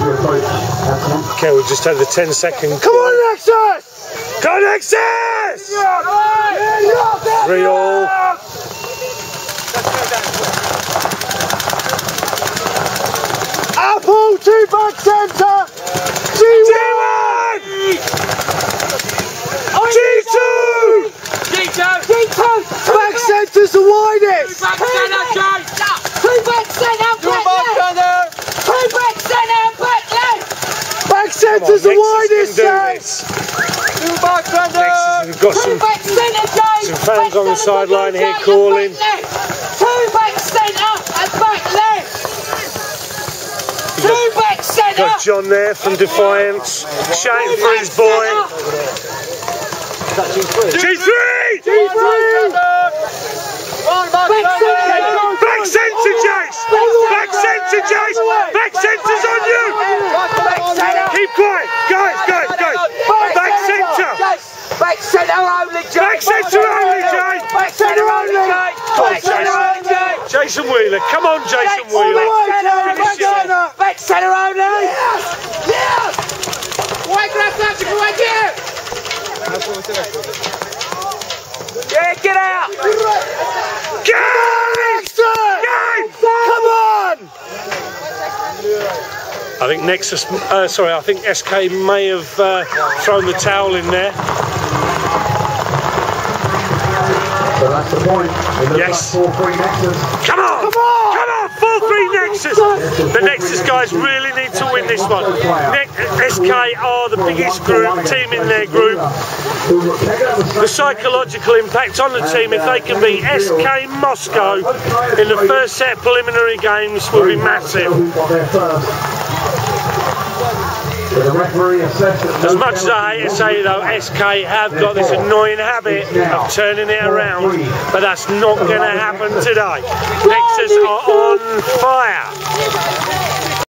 Okay, we'll just have the 10-second. Come on, Nexus! Go Nexus! 3-all. Apple to back centre. G1. G2. Back centre's the widest. Two back centre, back left. Back centre's the widest, James. Two back centre. We've got some fans on the sideline here calling. Two back centre and back left. Two back centre. Got John there from Defiance, shouting for his boy. G3! Back centre, Jace! Back centre, Jace! Back centre's on you! Keep quiet! Guys! Back centre! Back centre only, Jace! Back centre only, Jace! Back centre only! Come on, Jason! Jason Wheeler, come on, Jason Wheeler! Back centre only! Yes! Why can I touch it right here? Yeah, get out! Game! Come on! I think Nexus, I think SK may have thrown the towel in there. So that's the point. Yes. 4-3 Nexus. Come on! 4-3 Nexus! The Nexus guys really need to win this one. SK are the biggest team in their group. The psychological impact on the team, if they can beat SK Moscow in the first set of preliminary games, will be massive. As much as I hate to say though, SK have got this annoying habit of turning it around, but that's not going to happen today. Nexus are on fire.